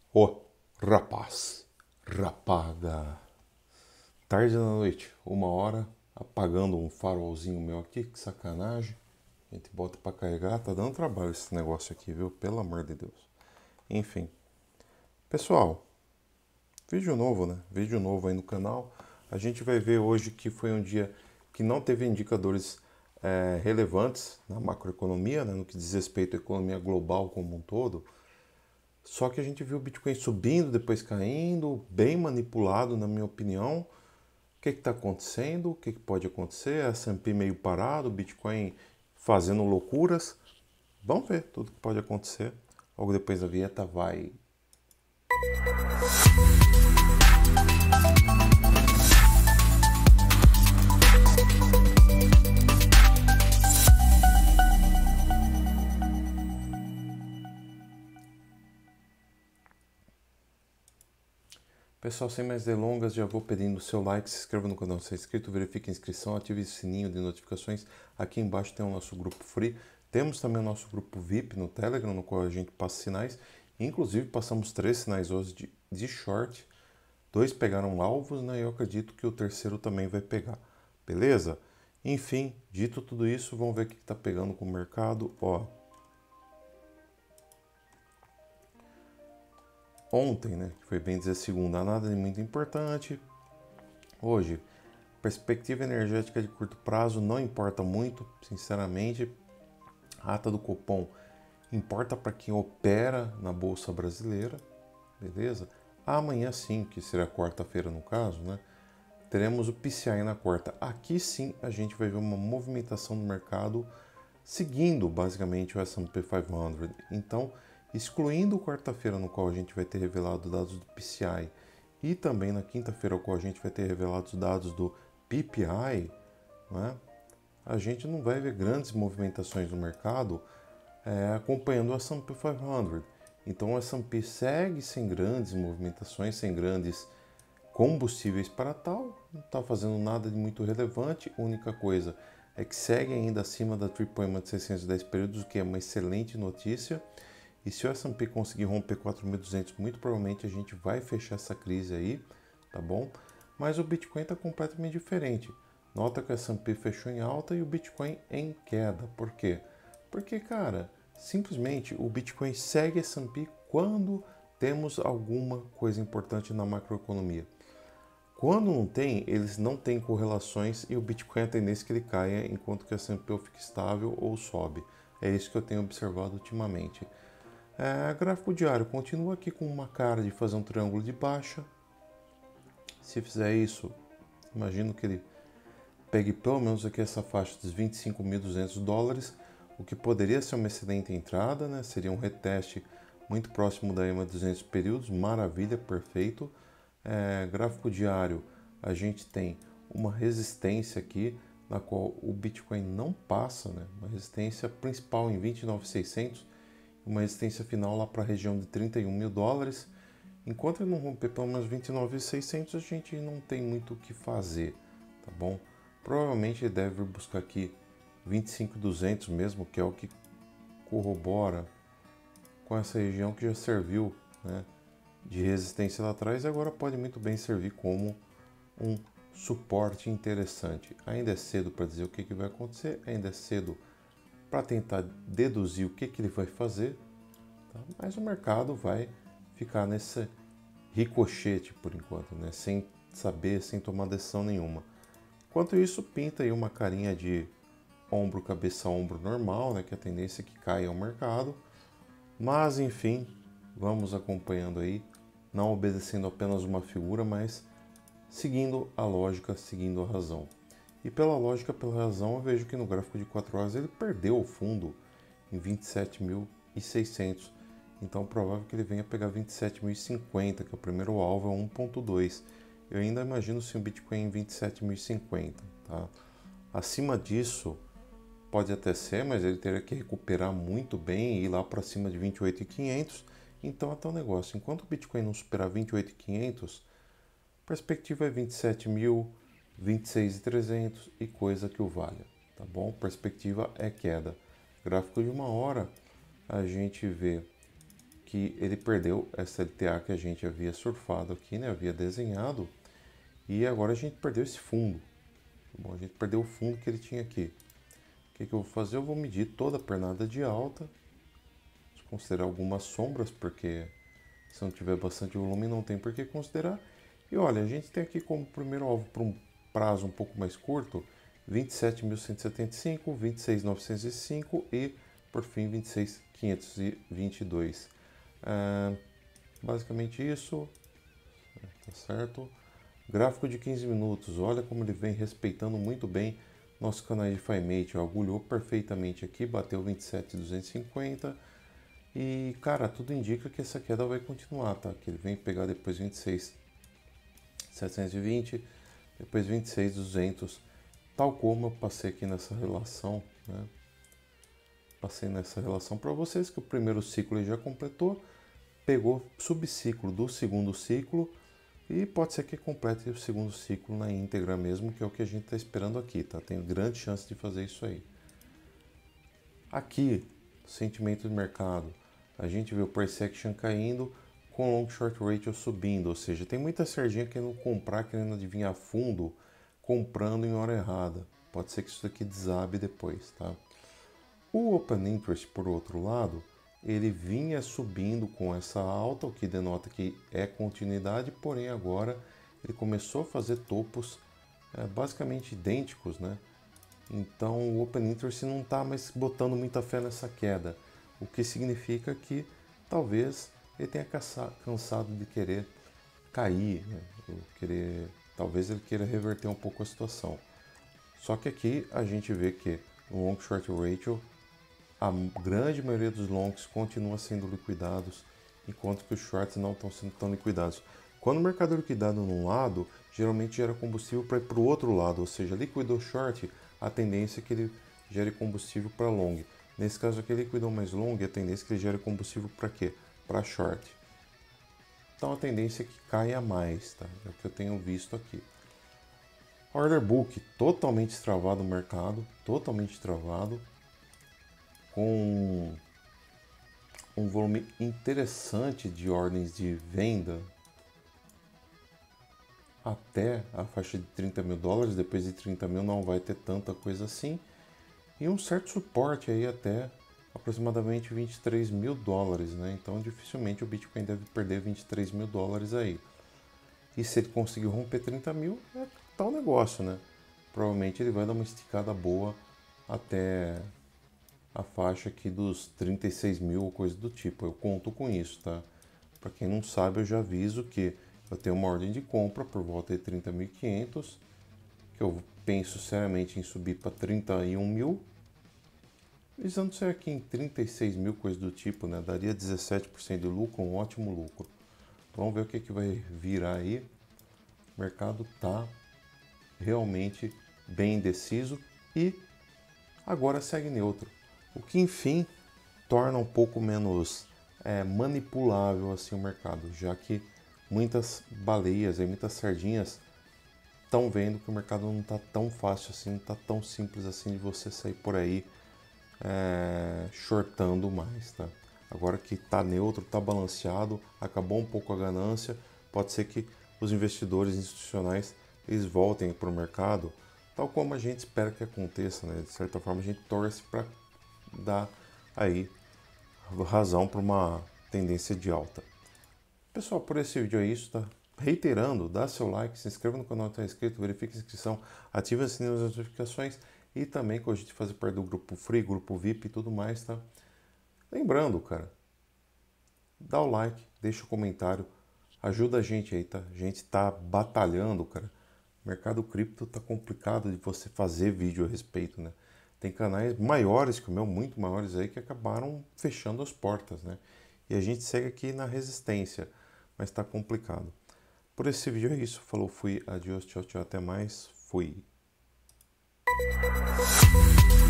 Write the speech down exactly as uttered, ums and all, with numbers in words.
Ô, rapaz, rapaga. Tarde da noite, uma hora, apagando um farolzinho meu aqui, que sacanagem. A gente bota pra carregar, tá dando trabalho esse negócio aqui, viu? Pelo amor de Deus. Enfim, pessoal, vídeo novo, né? Vídeo novo aí no canal. A gente vai ver hoje que foi um dia que não teve indicadores é, relevantes na macroeconomia, né? No que diz respeito à economia global como um todo. Só que a gente viu o Bitcoin subindo, depois caindo, bem manipulado, na minha opinião. O que está acontecendo? O que, que pode acontecer? A S and P meio parado, o Bitcoin fazendo loucuras. Vamos ver tudo que pode acontecer. Logo depois da vinheta vai. Pessoal, sem mais delongas, já vou pedindo o seu like, se inscreva no canal se é inscrito, verifique a inscrição, ative o sininho de notificações. Aqui embaixo tem o nosso grupo free. Temos também o nosso grupo V I P no Telegram, no qual a gente passa sinais. Inclusive, passamos três sinais hoje de, de short. Dois pegaram alvos, né? E eu acredito que o terceiro também vai pegar. Beleza? Enfim, dito tudo isso, vamos ver o que está pegando com o mercado. Ó, ontem, né? Foi bem dizer segunda, nada de muito importante. Hoje, perspectiva energética de curto prazo não importa muito, sinceramente. A ata do Copom importa para quem opera na Bolsa Brasileira, beleza? Amanhã sim, que será quarta-feira no caso, né? Teremos o P C I na quarta. Aqui sim a gente vai ver uma movimentação do mercado seguindo basicamente o S and P quinhentos. Então, excluindo quarta-feira no qual a gente vai ter revelado dados do P C I e também na quinta-feira no qual a gente vai ter revelado os dados do P P I, né? A gente não vai ver grandes movimentações no mercado é, acompanhando o S and P quinhentos. Então o S and P segue sem grandes movimentações, sem grandes combustíveis para tal, não está fazendo nada de muito relevante. A única coisa é que segue ainda acima da Tripwire de seiscentos e dez períodos, o que é uma excelente notícia. E se o S and P conseguir romper quatro mil e duzentos, muito provavelmente a gente vai fechar essa crise aí, tá bom? Mas o Bitcoin está completamente diferente. Nota que o S and P fechou em alta e o Bitcoin em queda. Por quê? Porque, cara, simplesmente o Bitcoin segue S and P quando temos alguma coisa importante na macroeconomia. Quando não tem, eles não têm correlações e o Bitcoin a tendência é que ele caia enquanto que o S and P fica estável ou sobe. É isso que eu tenho observado ultimamente. É, gráfico diário continua aqui com uma cara de fazer um triângulo de baixa. Se fizer isso, imagino que ele pegue pelo menos aqui essa faixa dos vinte e cinco mil e duzentos dólares, o que poderia ser uma excelente entrada, né? Seria um reteste muito próximo da E M A duzentos períodos, maravilha, perfeito. É, gráfico diário, a gente tem uma resistência aqui, na qual o Bitcoin não passa, né? Uma resistência principal em vinte e nove mil e seiscentos, uma resistência final lá para a região de trinta e um mil dólares. Enquanto ele não romper pelo menos vinte e nove mil e seiscentos, a gente não tem muito o que fazer, tá bom? Provavelmente ele deve buscar aqui vinte e cinco mil e duzentos mesmo, que é o que corrobora com essa região que já serviu, né, de resistência lá atrás e agora pode muito bem servir como um suporte interessante. Ainda é cedo para dizer o que, que vai acontecer, ainda é cedo para tentar deduzir o que, que ele vai fazer, tá? Mas o mercado vai ficar nesse ricochete por enquanto, né, sem saber, sem tomar decisão nenhuma. Enquanto isso, pinta aí uma carinha de ombro, cabeça, ombro normal, né, que a tendência é que caia o mercado. Mas, enfim, vamos acompanhando aí, não obedecendo apenas uma figura, mas seguindo a lógica, seguindo a razão. E pela lógica, pela razão, eu vejo que no gráfico de quatro horas ele perdeu o fundo em vinte e sete mil e seiscentos. Então, é provável que ele venha pegar vinte e sete mil e cinquenta, que é o primeiro alvo, é um ponto dois. Eu ainda imagino sim o Bitcoin em vinte e sete mil e cinquenta, tá? Acima disso, pode até ser, mas ele teria que recuperar muito bem e ir lá para cima de vinte e oito mil e quinhentos. Então, até o negócio. Enquanto o Bitcoin não superar vinte e oito mil e quinhentos, a perspectiva é vinte e sete mil, vinte e seis mil e trezentos e coisa que o valha, tá bom? Perspectiva é queda. Gráfico de uma hora, a gente vê que ele perdeu essa L T A que a gente havia surfado aqui, né? Havia desenhado, e agora a gente perdeu esse fundo. Bom, a gente perdeu o fundo que ele tinha aqui. O que, que eu vou fazer? Eu vou medir toda a pernada de alta, considerar algumas sombras, porque se não tiver bastante volume não tem por que considerar. E olha, a gente tem aqui como primeiro alvo para um prazo um pouco mais curto, vinte e sete mil cento e setenta e cinco, vinte e seis mil novecentos e cinco e, por fim, vinte e seis mil quinhentos e vinte e dois. Ah, basicamente isso, tá certo? Gráfico de quinze minutos, olha como ele vem respeitando muito bem nosso canal de FiMate, agulhou perfeitamente aqui, bateu vinte e sete mil duzentos e cinquenta e, cara, tudo indica que essa queda vai continuar, tá? Que ele vem pegar depois vinte e seis mil setecentos e vinte, depois vinte e seis mil duzentos, tal como eu passei aqui nessa relação, né? Passei nessa relação para vocês que o primeiro ciclo ele já completou, pegou subciclo do segundo ciclo e pode ser que complete o segundo ciclo na íntegra mesmo, que é o que a gente está esperando aqui, tá? Tem grande chance de fazer isso aí. Aqui, sentimento de mercado, a gente vê o price action caindo com long short ratio subindo, ou seja, tem muita sardinha querendo comprar, querendo adivinhar fundo, comprando em hora errada. Pode ser que isso aqui desabe depois, tá? O Open Interest, por outro lado, ele vinha subindo com essa alta, o que denota que é continuidade, porém agora ele começou a fazer topos é, basicamente idênticos, né? Então o Open Interest não está mais botando muita fé nessa queda, o que significa que talvez ele tenha cansado de querer cair, né? querer, talvez ele queira reverter um pouco a situação. Só que aqui a gente vê que no Long Short Ratio a grande maioria dos longs continua sendo liquidados, enquanto que os shorts não estão sendo tão liquidados. Quando o mercado é liquidado num lado, geralmente gera combustível para ir para o outro lado, ou seja, liquidou short, a tendência é que ele gere combustível para long. Nesse caso aqui, liquidou mais long, a tendência é que ele gere combustível para quê? Para short. Então a tendência é que caia mais, tá? É o que eu tenho visto aqui. Order book totalmente travado no mercado, totalmente travado, com um volume interessante de ordens de venda até a faixa de trinta mil dólares, depois de trinta mil não vai ter tanta coisa assim, e um certo suporte aí até aproximadamente vinte e três mil dólares, né? Então dificilmente o Bitcoin deve perder vinte e três mil dólares aí. E se ele conseguir romper trinta mil, é tal negócio, né? Provavelmente ele vai dar uma esticada boa até a faixa aqui dos trinta e seis mil ou coisa do tipo. Eu conto com isso, tá? Para quem não sabe, eu já aviso que eu tenho uma ordem de compra por volta de trinta mil e quinhentos, que eu penso seriamente em subir para trinta e um mil, visando ser aqui em trinta e seis mil, coisa do tipo, né? Daria dezessete por cento de lucro, um ótimo lucro. Vamos ver o que, que vai virar aí. O mercado tá realmente bem indeciso e agora segue neutro. O que, enfim, torna um pouco menos é, manipulável assim o mercado, já que muitas baleias e muitas sardinhas estão vendo que o mercado não está tão fácil assim, não está tão simples assim de você sair por aí é, shortando mais, tá? Agora que está neutro, está balanceado, acabou um pouco a ganância, pode ser que os investidores institucionais eles voltem para o mercado, tal como a gente espera que aconteça, né? De certa forma a gente torce para dar aí razão para uma tendência de alta. Pessoal, por esse vídeo é isso, tá? Reiterando, dá seu like, se inscreva no canal que está inscrito, verifique a inscrição, ative as sininho das notificações e também cogite fazer parte do grupo free, grupo V I P e tudo mais, tá? Lembrando, cara, dá o like, deixa o comentário, ajuda a gente aí, tá? A gente tá batalhando, cara. O mercado cripto tá complicado de você fazer vídeo a respeito, né? Tem canais maiores que o meu, muito maiores aí, que acabaram fechando as portas, né? E a gente segue aqui na resistência, mas tá complicado. Por esse vídeo é isso. Falou, fui, adiós, tchau, tchau, até mais, fui.